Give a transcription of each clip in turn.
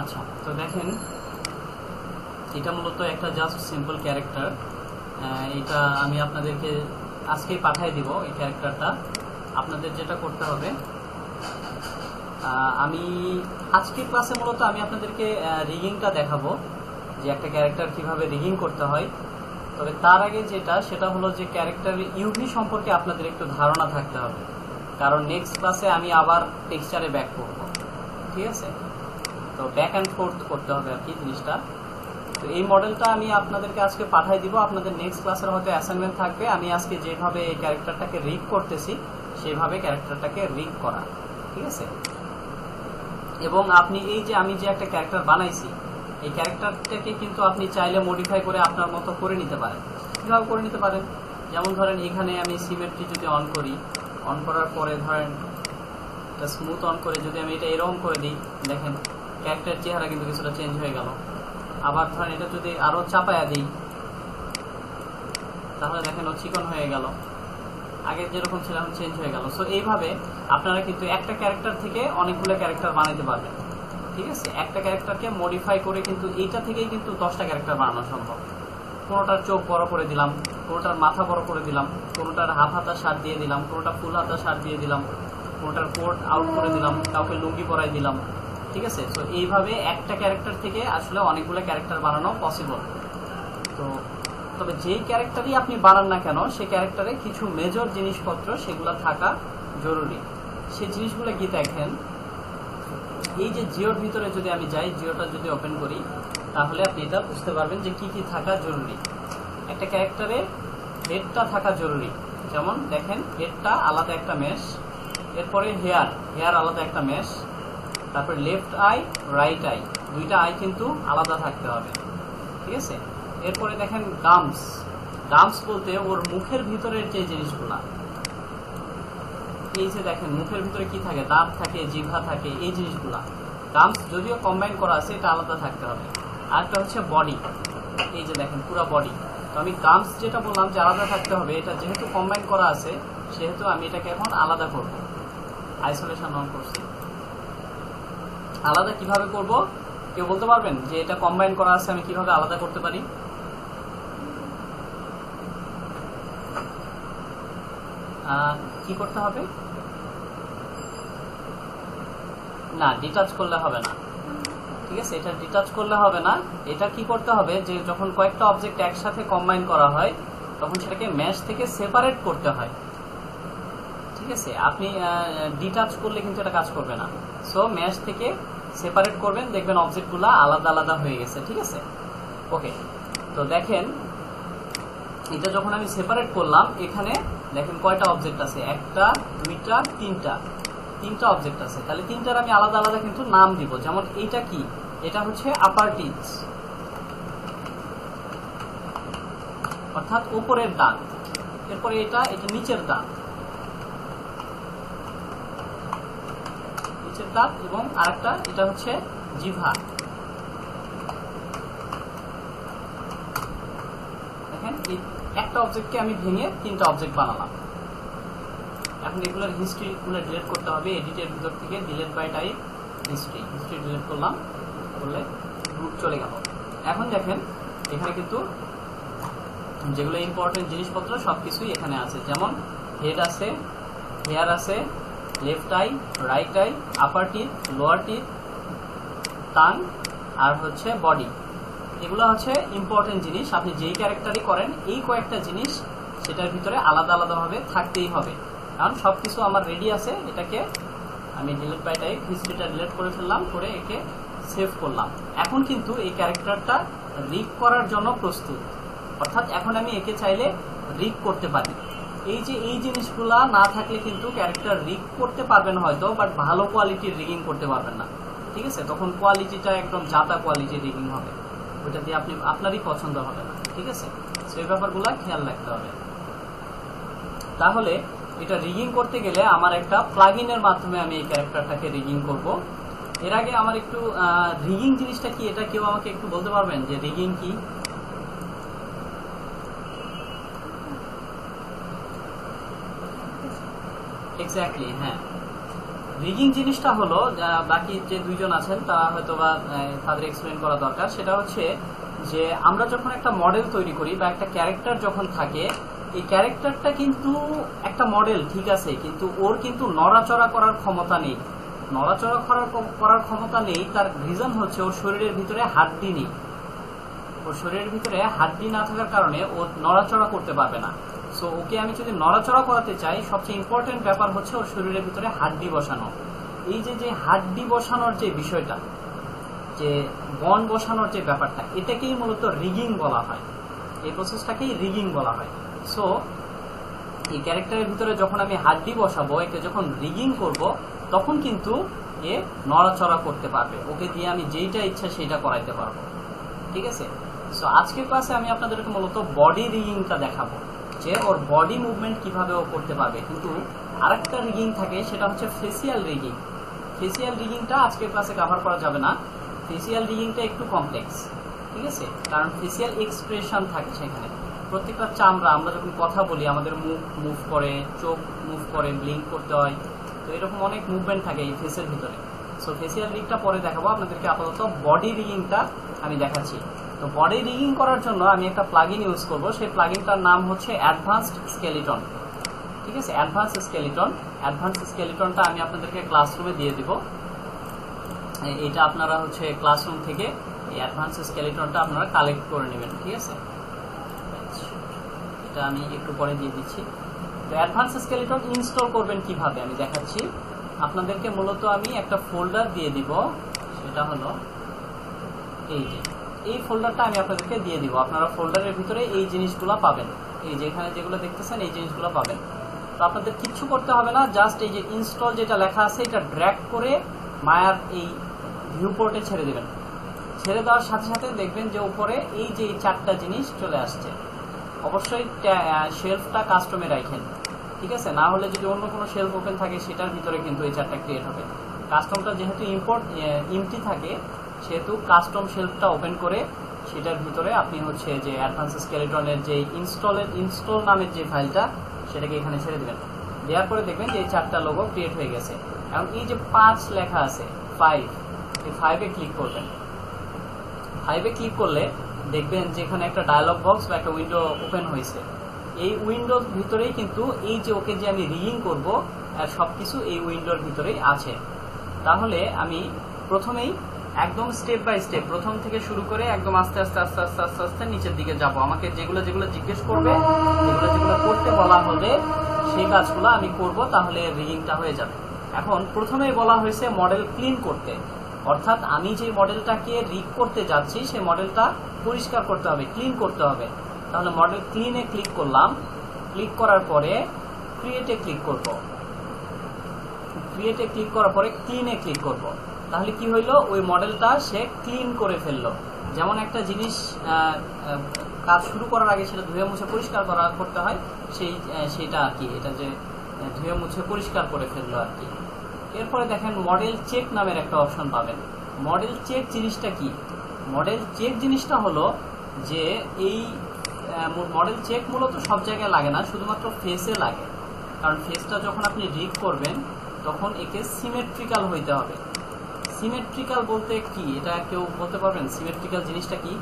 আচ্ছা, তো দেখেন এটা মূলত একটা জাস্ট সিম্পল ক্যারেক্টার। এটা আমি আপনাদেরকে আজকেই পাঠিয়ে দিব। এই ক্যারেক্টারটা আপনাদের যেটা করতে হবে, আমি আজকের ক্লাসে মূলত আমি আপনাদেরকে রিগিংটা দেখাবো যে একটা ক্যারেক্টার কিভাবে রিগিং করতে হয়। তবে তার আগে সেটা হলো যে ক্যারেক্টারের ইউভি সম্পর্কে আপনাদের একটু ধারণা থাকতে হবে, কারণ নেক্সট ক্লাসে আমি আবার টেক্সচারে ব্যাক করব। ঠিক আছে, তো ব্যাক অ্যান্ড ফোর্থ করতে হবে আর কি জিনিসটা। তো এই মডেলটা আমি আপনাদেরকে আজকে পাঠিয়ে দিব। আপনাদের নেক্সট ক্লাসের হয়তো অ্যাসাইনমেন্ট থাকবে আমি আজকে যেভাবে এই ক্যারেক্টারটাকে রিগ করতেছি সেভাবে ক্যারেক্টারটাকে রিগ করা। ঠিক আছে, এবং আপনি এই যে আমি যে একটা ক্যারেক্টার বানাইছি এই ক্যারেক্টারটাকে কিন্তু আপনি চাইলে মডিফাই করে আপনার মতো করে নিতে পারেন। কীভাবে করে নিতে পারেন? যেমন ধরেন এখানে আমি সিমেট্রি যদি অন করি, অন করার পরে ধরেন এটা স্মুথ অন করে যদি আমি এটা এরকম করে দিই, দেখেন ক্যারেক্টার চেহারা কিন্তু কিছুটা চেঞ্জ হয়ে গেল। আবার ধরেন এটা যদি আরো চাপায়া দিই তাহলে দেখেন ও চিকন হয়ে গেল, আগে যেরকম ছিল এখন চেঞ্জ হয়ে গেল। সো এইভাবে আপনারা কিন্তু একটা ক্যারেক্টার থেকে অনেকগুলো ক্যারেক্টার বানাতে পারবেন। ঠিক আছে, একটা ক্যারেক্টারকে মডিফাই করে কিন্তু এইটা থেকেই কিন্তু 10টা ক্যারেক্টার বানানো সম্ভব। কোনোটার চোখ বড় করে দিলাম, কোনোটার মাথা বড় করে দিলাম, কোনোটার হাফ হাতা শার্ট দিয়ে দিলাম, কোনোটা ফুল হাতা শার্ট দিয়ে দিলাম, কোনোটার কোট আউট করে দিলাম, কাউকে লুঙ্গি পরাই দিলাম। ঠিক আছে, তো এইভাবে একটা ক্যারেক্টার থেকে আসলে অনেকগুলো ক্যারেক্টার বানানো পসিবল। তো তবে যেই ক্যারেক্টারই আপনি বানান না কেন সেই ক্যারেক্টারে কিছু মেজর জিনিসপত্র সেগুলো থাকা জরুরি। সেই জিনিসগুলো কি দেখেন, এই যে জিওর ভিতরে যদি আমি যাই, জিওটা যদি ওপেন করি তাহলে আপনি এটা বুঝতে পারবেন যে কি কি থাকা জরুরি। একটা ক্যারেক্টারে হেডটা থাকা জরুরি। যেমন দেখেন হেডটা আলাদা একটা মেশ, এরপরে হেয়ার আলাদা একটা মেশ, তারপরে লেফট আই রাইট আই, দুইটা আই কিন্তু আলাদা থাকতে হবে। ঠিক আছে, এরপরে দেখেন গামস বলতে ওর মুখের ভিতরের যে জিনিসগুলা, এই যে দেখেন মুখের ভিতরে কি থাকে, দাঁত থাকে, জিহ্বা থাকে, এই জিনিসগুলা গামস যদিও কম্বাইন করা আছে এটা আলাদা থাকতে হবে। আরেকটা হচ্ছে বডি, এই যে দেখেন পুরো বডি। তো আমি গামস যেটা বললাম যে আলাদা থাকতে হবে, এটা যেহেতু কম্বাইন করা আছে সেহেতু আমি এটাকে এখন আলাদা করব। আইসোলেশন অন করছি। আলাদা কিভাবে করব কেউ বলতে পারবেন যে এটা কম্বাইন করা আছে আমি কিভাবে আলাদা করতে পারি? কি করতে হবে? না, ডিটাচ করলে হবে না। ঠিক আছে, এটা ডিটাচ করলে হবে না। এটা কি করতে হবে যে যখন কয়েকটা অবজেক্ট একসাথে কম্বাইন করা হয় তখন সেটাকে ম্যাশ থেকে সেপারেট করতে হয়। ঠিক আছে, আপনি ডিটাচ করলে কিন্তু এটা কাজ করবে না। সো ম্যাশ থেকে সেপারেট করবেন, দেখবেন অবজেক্টগুলো আলাদা আলাদা হয়ে গেছে। ঠিক আছে, ওকে। তো দেখেন এটা যখন আমি সেপারেট করলাম, এখানে দেখেন কয়টা অবজেক্ট আছে, একটা দুইটা তিনটা অবজেক্ট আছে। তাহলে তিনটার আমি আলাদা আলাদা কিন্তু নাম দিব। যেমন এইটা কি, এটা হচ্ছে আপার টিথ অর্থাৎ উপরের দাঁত। এরপরে এটা নিচের দাঁত, এবং আরেকটা এটা হচ্ছে জিহ্বা। দেখেন এই একটা অবজেক্টকে আমি ভেঙে তিনটা অবজেক্ট বানালাম। এখন এগুলোর হিস্ট্রিগুলো ডিলিট করতে হবে। এডিটের ভিতর থেকে delete by type history delete করলাম, করলে গ্রুপ চলে গেল। এখন দেখেন এখানে কিন্তু যেগুলো ইম্পর্টেন্ট জিনিসপত্র সবকিছুই এখানে আছে। যেমন হেড আছে, হেয়ার আছে, left eye, right eye, upper teeth, lower teeth, tongue, আর হচ্ছে বডি। এগুলো হচ্ছে ইম্পর্টেন্ট জিনিস। আপনি যেই ক্যারেক্টারই করেন এই কয়েকটা জিনিস সেটার ভিতরে আলাদা আলাদাভাবে থাকতেই হবে, কারণ সবকিছু আমার রেডি আছে। এটাকে আমি ডিলিট বাই টাইপ হিস্ট্রিটা ডিলিট করে ফেললাম, করে একে সেভ করলাম। এখন কিন্তু এই ক্যারেক্টারটা রিগ করার জন্য প্রস্তুত, অর্থাৎ এখন আমি একে চাইলে রিগ করতে পারি। এই যে এই জিনিসগুলা না থাকলে কিন্তু ক্যারেক্টার রিগ করতে পারবেন হয়তো, বাট ভালো কোয়ালিটির রিগিং করতে পারবেন না। ঠিক আছে, তখন কোয়ালিটিটা একদম জাতা কোয়ালিটির রিগিং হবে, ওইটা দিয়ে আপনারই পছন্দ হবে না। ঠিক আছে, সেই ব্যাপারগুলো খেয়াল রাখতে হবে। তাহলে এটা রিগিং করতে গেলে আমার একটা প্লাগইনের মাধ্যমে আমি এই ক্যারেক্টারটাকে রিগিং করব। এর আগে আমার একটু রিগিং জিনিসটা কি এটা কেউ আমাকে একটু বলতে পারবেন যে রিগিং কি? এক্স্যাক্টলি, হ্যাঁ। রিগিং জিনিসটা হলো, বাকি যে দুইজন আছেন তারা হয়তো বা তাদের এক্সপ্লেন করা দরকার, সেটা হচ্ছে যে আমরা যখন একটা মডেল তৈরি করি বা একটা ক্যারেক্টার যখন থাকে, এই ক্যারেক্টারটা কিন্তু একটা মডেল ঠিক আছে, কিন্তু ওর কিন্তু নড়াচড়া করার ক্ষমতা নেই। নড়াচড়া করার ক্ষমতা নেই, তার রিজন হচ্ছে ওর শরীরের ভিতরে হাড্ডি নেই। ওর শরীরের ভিতরে হাড্ডি না থাকার কারণে ও নড়াচড়া করতে পারবে না। সো ওকে আমি যদি নড়াচড়া করাতে চাই, সবচেয়ে ইম্পর্টেন্ট ব্যাপার হচ্ছে ওর শরীরের ভিতরে হাড্ডি বসানো। এই যে হাড্ডি বসানোর যে বিষয়টা, যে বন বসানোর যে ব্যাপারটা, এটাকেই মূলত রিগিং বলা হয়। এই প্রসেসটাকেই রিগিং বলা হয়। সো এই ক্যারেক্টারের ভিতরে যখন আমি হাড্ডি বসাবো, একে যখন রিগিং করব, তখন কিন্তু এ নড়াচড়া করতে পারবে। ওকে দিয়ে আমি যেইটা ইচ্ছা সেইটা করাইতে পারবো। ঠিক আছে? সো আজকের ক্লাসে আমি আপনাদেরকে মূলত বডি রিগিংটা দেখাবো, যে ওর বডি মুভমেন্ট কিভাবে ও করতে পারবে। কিন্তু আরেকটা রিগিং থাকে, সেটা হচ্ছে ফেসিয়াল রিগিং। ফেসিয়াল রিগিংটা আজকের ক্লাসে কভার করা যাবে না। ফেসিয়াল রিগিংটা একটু কমপ্লেক্স, ঠিক আছে? কারণ ফেসিয়াল এক্সপ্রেশন থাকে সেখানে। প্রত্যেকটা চামড়া, আমরা যখন কথা বলি আমাদের মুখ মুভ করে, চোখ মুভ করে, ব্লিঙ্ক করতে হয়, তো এরকম অনেক মুভমেন্ট থাকে এই ফেসের ভিতরে। সো ফেসিয়াল রিগটা পরে দেখাবো আপনাদেরকে, আপাতত বডি রিগিংটা আমি দেখাচ্ছি। তো বডি রিগিং করার জন্য আমি একটা প্লাগইন ইউজ করব। সেই প্লাগইনটার নাম হচ্ছে অ্যাডভান্সড স্কেলিটন। ঠিক আছে? Advanced skeleton. অ্যাডভান্সড স্কেলিটনটা আমি আপনাদেরকে ক্লাসরুমে দিয়ে দিব। এটা আপনারা হচ্ছে ক্লাসরুম থেকে এই অ্যাডভান্সড স্কেলিটনটা আপনারা কালেক্ট করে নেবেন। ঠিক আছে? এটা আমি একটু পরে দিয়ে দিচ্ছি। তো অ্যাডভান্সড স্কেলিটন ইনস্টল করবেন কিভাবে আমি দেখাচ্ছি আপনাদেরকে। মূলত আমি একটা ফোল্ডার দিয়ে দিব, সেটা হলো এই ফোল্ডারটা আমি আপনাদেরকে দিয়ে দিব। আপনারা ফোল্ডারের ভিতরে এই জিনিসগুলো পাবেন, এই যে এখানে যেগুলো দেখতেছেন এই জিনিসগুলো পাবেন। তো আপনাদের কিচ্ছু করতে হবে না, জাস্ট এই যে ইনস্টল যেটা লেখা আছে এটা ড্র্যাগ করে মায়ার এই ভিউ পোর্টে ছেড়ে দেবেন। ছেড়ে দেওয়ার সাথে সাথে দেখবেন যে উপরে এই যে এই চারটা জিনিস চলে আসছে। অবশ্যই শেলফটা কাস্টমে রাখেন, ঠিক আছে? না হলে যদি অন্য কোনো শেলফ ওপেন থাকে সেটার ভিতরে কিন্তু এই চারটা ক্রিয়েট হবে। কাস্টমটা যেহেতু ইম্পটি থাকে, সেহেতু কাস্টম শেলফটা ওপেন করে সেটার ভিতরে আপনি হচ্ছে যে অ্যাডভান্স স্কেলেটনের যে ইনস্টল নামের যে ফাইলটা, সেটাকে এখানে ছেড়ে দেবেন। দেওয়ার পরে দেখবেন যে এই চারটা লোগো ক্রিয়েট হয়ে গেছে। এখন এই যে 5 লেখা আছে, 5, এই 5-এ ক্লিক করবেন। 5-এ ক্লিক করলে দেখবেন যে এখানে একটা ডায়লগ বক্স বা একটা উইন্ডো ওপেন হয়েছে। এই উইন্ডোর ভিতরেই কিন্তু এই যে ওকে যে আমি রিগিং করব, আর সবকিছু এই উইন্ডোর ভিতরেই আছে। তাহলে আমি প্রথমেই একদম স্টেপ বাই স্টেপ, প্রথম থেকে শুরু করে একদম আস্তে আস্তে আস্তে আস্তে আস্তে আস্তে নিচের দিকে যাব। আমাকে যেগুলো জিজ্ঞেস করবে, যেগুলো করতে বলা হবে, সেই কাজগুলো আমি করব, তাহলে রিগিংটা হয়ে যাবে। এখন প্রথমেই বলা হয়েছে মডেল ক্লিন করতে, অর্থাৎ আমি যে মডেলটাকে রিগ করতে যাচ্ছি সেই মডেলটা পরিষ্কার করতে হবে, ক্লিন করতে হবে। তাহলে মডেল ক্লিনে ক্লিক করলাম। ক্লিক করার পরে ক্রিয়েটে ক্লিক করব। ক্রিয়েটে ক্লিক করার পরে ক্লিনে ক্লিক করব। তাহলে কি হইলো, ওই মডেলটা সে ক্লিন করে ফেললো। যেমন একটা জিনিস কাজ শুরু করার আগে সেটা ধুয়ে মুছে পরিষ্কার করতে হয়, সেইটা আর কি, এটা যে ধুয়ে মুছে পরিষ্কার করে ফেললো আর কি। এরপরে দেখেন মডেল চেক নামের একটা অপশন পাবেন। মডেল চেক জিনিসটা কি? মডেল চেক জিনিসটা হলো যে এই মডেল চেক মূলত সব জায়গায় লাগে না, শুধুমাত্র ফেসে লাগে। কারণ ফেসটা যখন আপনি রিগ করবেন তখন একে সিমেট্রিক্যাল হইতে হবে। সিমেট্রিক্যাল বলতে কি, এটা কেউ বলতে পারবেন সিমেট্রিক্যাল জিনিসটা কি?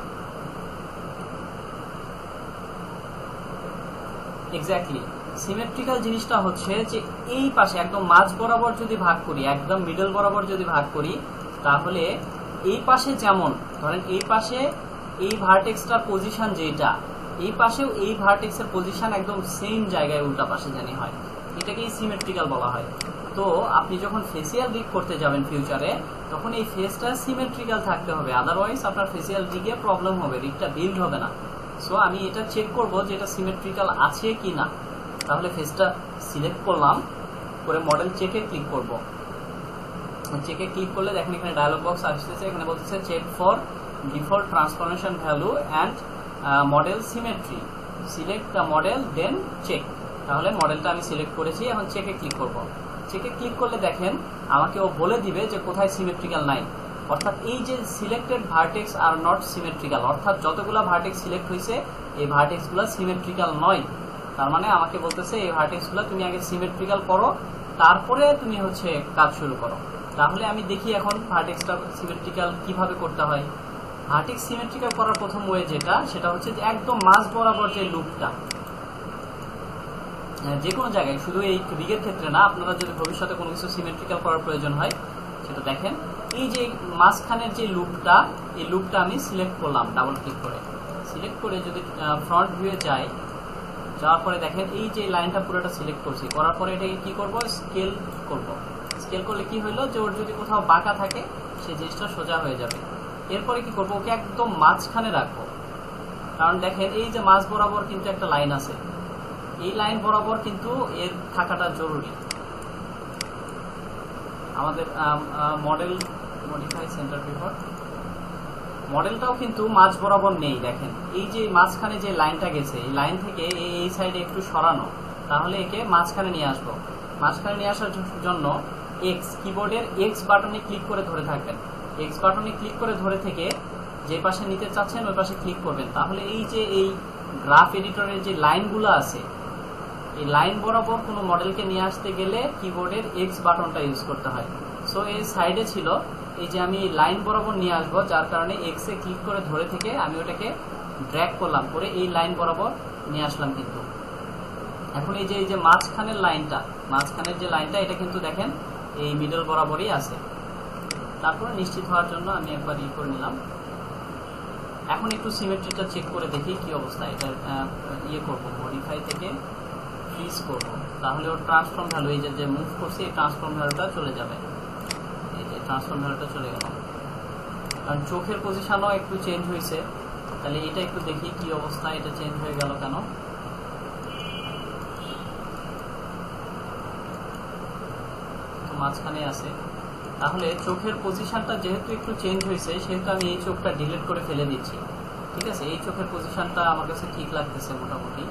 এক্স্যাক্টলি, সিমেট্রিক্যাল জিনিসটা হচ্ছে যে এই পাশে একদম মাঝ বরাবর যদি ভাগ করি, একদম মিডল বরাবর যদি ভাগ করি, তাহলে এই পাশে যেমন ধরেন এই পাশে এই ভার্টেক্সটার পজিশন যেটা, এই পাশেও এই ভার্টেক্সের পজিশন একদম সেম জায়গায় উল্টা পাশে জানি হয়, এটাকেই সিমেট্রিক্যাল বলা হয়। তো আপনি যখন ফেসিয়াল রিগ করতে যাবেন ফিউচারে, তখন এই ফেসটা সিমেট্রিক্যাল থাকতে হবে, আদারওয়াইজ আপনার ফেসিয়াল রিগে প্রবলেম হবে, রিগটা বিল্ড হবে না। সো আমি এটা চেক করব যে এটা সিমেট্রিক্যাল আছে কি না। তাহলে ফেসটা সিলেক্ট করলাম, করে মডেল চেকে ক্লিক করব। চেকে ক্লিক করলে দেখেন এখানে ডায়লগ বক্স আসতেছে, এখানে বলতেছে check for default transformation value and model symmetry, select the model then check. তাহলে মডেলটা আমি সিলেক্ট করেছি, এখন চেকে ক্লিক করব। চেকে ক্লিক করলে দেখেন আমাকে ও বলে দিবে যে কোথায় সিমেট্রিক্যাল নাই, অর্থাৎ এই যে selected vertex are not symmetrical, অর্থাৎ যতগুলা ভার্টেক্স সিলেক্ট হয়েছে এই ভার্টেক্সগুলো সিমেট্রিক্যাল নয়। তার মানে আমাকে বলতেছে এই ভার্টেক্সগুলো তুমি আগে সিমেট্রিক্যাল করো, তারপরে তুমি হচ্ছে কাজ শুরু করো। তাহলে আমি দেখি এখন ভার্টেক্সটা সিমেট্রিক্যাল কিভাবে করতে হয়। ভার্টেক্স সিমেট্রিক্যাল করার প্রথম ওয়ে যেটা, সেটা হচ্ছে যে একদম মাঝ বরাবর যে লুপটা, যে কোনো জায়গায়, শুধু এই রিগের ক্ষেত্রে না, আপনারা যদি ভবিষ্যতে কোনো কিছু সিমেট্রিক্যাল করার প্রয়োজন হয় সেটা দেখেন। এই যে মাঝখানের যে লুপটা, এই লুপটা আমি সিলেক্ট করলাম ডাবল ক্লিক করে। সিলেক্ট করে যদি ফ্রন্ট ভিউয়ে যাই, যাওয়ার পরে দেখেন এই যে লাইনটা পুরোটা সিলেক্ট করছি, করার পরে এটাকে কি করব, স্কেল করব। স্কেল করলে কি হলো যে ওর যদি কোথাও বাঁকা থাকে সেই জিনিসটা সোজা হয়ে যাবে। এরপরে কি করব, ওকে একদম মাঝখানে রাখবো। কারণ দেখেন এই যে মাঝ বরাবর কিন্তু একটা লাইন আছে, এই লাইন বরাবর কিন্তু এর থাকাটা জরুরি। আমাদের মডেল মডিফাই সেন্টার পিভট মডেলটাও কিন্তু মাঝ বরাবর নেই। দেখেন এই যে মাঝখানে যে লাইনটা গেছে, এই লাইন থেকে এই সাইডে একটু সরানো, তাহলে একে মাঝখানে নিয়ে আসবো। মাঝখানে নিয়ে আসার জন্য এক্স, কিবোর্ডের এক্স বাটনে ক্লিক করে ধরে থাকবেন। এক্স বাটনে ক্লিক করে ধরে থেকে যে পাশে নিতে চাচ্ছেন ওই পাশে ক্লিক করবেন। তাহলে এই যে এই গ্রাফ এডিটরের যে লাইনগুলো আছে, এই লাইন বরাবর কোনো মডেলকে নিয়ে আসতে গেলে কিবোর্ডের এক্স বাটনটা ইউজ করতে হয়। সো এই সাইডে ছিল, এই যে আমি লাইন বরাবর নিয়ে আসবো, যার কারণে এক্স এ ক্লিক করে ধরে থেকে আমি ওটাকে ড্র্যাগ করলাম, করে এই লাইন বরাবর নিয়ে আসলাম। কিন্তু এখন এই যে মাঝখানের লাইনটা, মাঝখানের যে লাইনটা, এটা কিন্তু দেখেন এই মিডল বরাবরই আছে। তারপরে নিশ্চিত হওয়ার জন্য আমি একবার করে নিলাম। এখন একটু সিমেট্রিটা চেক করে দেখি কি অবস্থা। এটা করব, মডিফাই থেকে ফ্রিজ করব, তাহলে ওর ট্রান্সফর্ম ভ্যালু, এই যে মুভ করছি, এই ট্রান্সফর্ম ভ্যালুটা চলে যাবে। এই যে ট্রান্সফর্ম ভ্যালুটা চলে গেল, কারণ চোখের পজিশনও একটু চেঞ্জ হয়েছে। তাহলে এটা একটু দেখি কি অবস্থা, এটা চেঞ্জ হয়ে গেল কেন। তো মাঝখানে আছে, তাহলে চোখের পজিশনটা যেহেতু একটু চেঞ্জ হয়েছে, সেহেতু আমি এই চোখটা ডিলিট করে ফেলে দিচ্ছি। ঠিক আছে, এই চোখের পজিশনটা আমার কাছে ঠিক লাগতেছে মোটামুটি।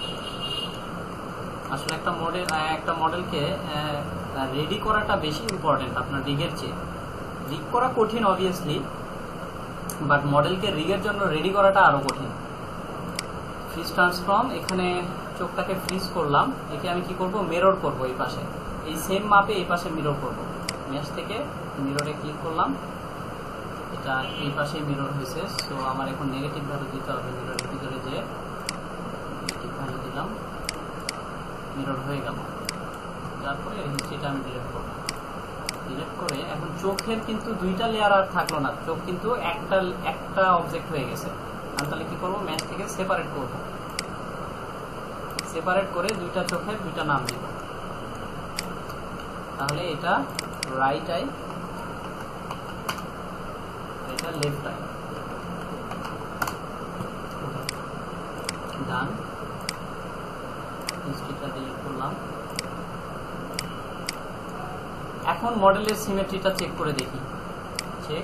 আসলে একটা মডেলকে রেডি করাটা বেশি ইম্পর্টেন্ট আপনার রিগের চেয়ে। রিগ করা কঠিন অবভিয়াসলি, বাট মডেলকে রিগের জন্য রেডি করাটা আরো কঠিন। ফ্রিজ ট্রান্সফর্ম, এখানে চোখটাকে ফ্রিজ করলাম, একে আমি কি করব, মিরর করব। এই পাশে এই সেম মাপে এই পাশে মিরর করব। মেশ থেকে মিররে ক্লিক করলাম, এটা এই পাশে মিরর হয়েছে। সো আমার এখন নেগেটিভ ভ্যালু দিতে হবে, মিররের ভিতরে যে নেগেটিভ ভ্যালু দিলাম, মিরর হয়ে গেল। তারপরে হিস্ট্রিটা আমি ডিলিট করব। ডিলিট করে এখন চোখের কিন্তু দুইটা লেয়ার আর থাকলো না, চোখ কিন্তু একটা অবজেক্ট হয়ে গেছে। আমি তাহলে কি করবো, ম্যাচ থেকে সেপারেট করব। সেপারেট করে দুইটা চোখের দুইটা নাম দিব। তাহলে এটা রাইট আই, এটা লেফট আই। ডান, হিস্ট্রিটা ডিলিট করলাম। এখন মডেলের সিমেট্রিটা চেক করে দেখি। চেক,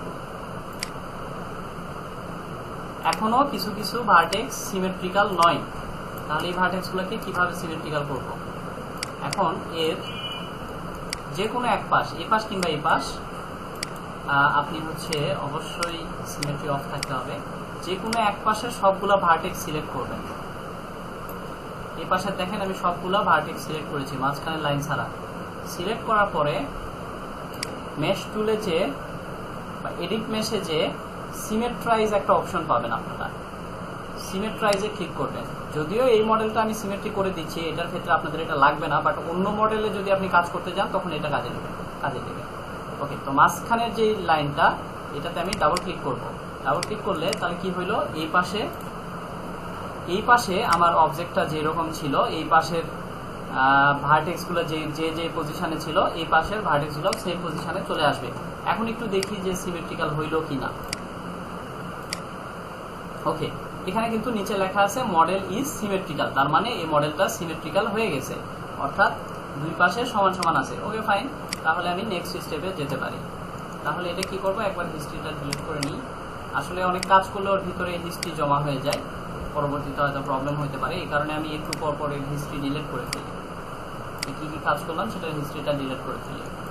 এখনো কিছু কিছু ভার্টেক্স সিমেট্রিক্যাল নয়। তাহলে এই ভার্টেক্স গুলোকে কিভাবে সিমেট্রিক্যাল করব? এখন এর যে কোনো এক পাশ, এই পাশ কিংবা এই পাশ, আপনি হচ্ছে অবশ্যই সিমেট্রি অফ থাকতে হবে। যে কোনো এক পাশে সবগুলা ভার্টেক্স সিলেক্ট করবেন। এই পাশে দেখেন আমি সবগুলা ভার্টেক্স সিলেক্ট করেছি, মাঝখানে লাইন ছাড়া। সিলেক্ট করার পরে মেশ টুলে যে বা এডিট মেশে যে সিমেট্রাইজ একটা অপশন পাবেন আপনারা, সিমেট্রাইজে ক্লিক করবেন। যদিও এই মডেলটা আমি সিমেট্রি করে দিচ্ছি, এটার ক্ষেত্রে আপনাদের এটা লাগবে না, বাট অন্য মডেলে যদি আপনি কাজ করতে যান তখন এটা কাজে দেবে। ওকে, তো মাঝখানের যে লাইনটা, এটাতে আমি ডাবল ক্লিক করব। ডাবল ক্লিক করলে তাহলে কি হইলো, এই পাশে আমার অবজেক্টটা যেরকম ছিল, এই পাশের ভার্টেক্স গুলো যে পজিশনে ছিল, এই পাশের ভার্টেক্স গুলো সেম পজিশনে চলে আসবে। এখন একটু দেখি যে সিমেট্রিক্যাল হইলো কিনা। ওকে, এখানে কিন্তু নিচে লেখা আছে মডেল ইজ সিমেট্রিক্যাল, তার মানে এই মডেলটা সিমেট্রিক্যাল হয়ে গেছে, অর্থাৎ দুই পাশে সমান সমান আছে। ওকে ফাইন, তাহলে আমি নেক্সট স্টেপে যেতে পারি। তাহলে এটা কি করব, একবার হিস্ট্রিটা ডিলিট করে নিই। আসলে অনেক কাজ করলে ওর ভিতরে হিস্ট্রি জমা হয়ে যায়, পরবর্তীতে হয়তো প্রবলেম হতে পারে। এই কারণে আমি একটু পর পর হিস্ট্রি ডিলিট করে ফেলি। কি কি কাজ করলাম সেটা হিস্ট্রিটা ডিলিট করে ফেলি।